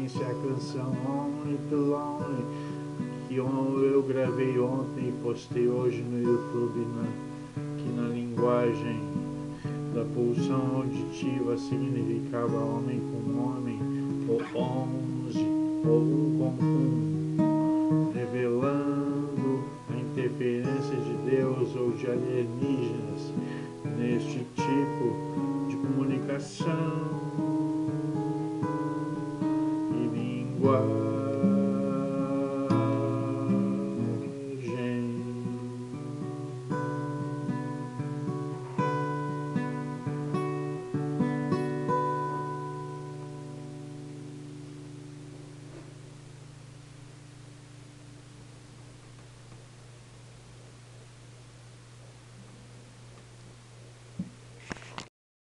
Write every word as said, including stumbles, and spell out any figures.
referência à canção Only Too Lonely, que eu gravei ontem e postei hoje no YouTube, na, que na linguagem da pulsão auditiva significava homem com homem, ou onze, ou um com um, revelando a interferência de Deus ou de alienígenas neste tipo de comunicação e linguagem.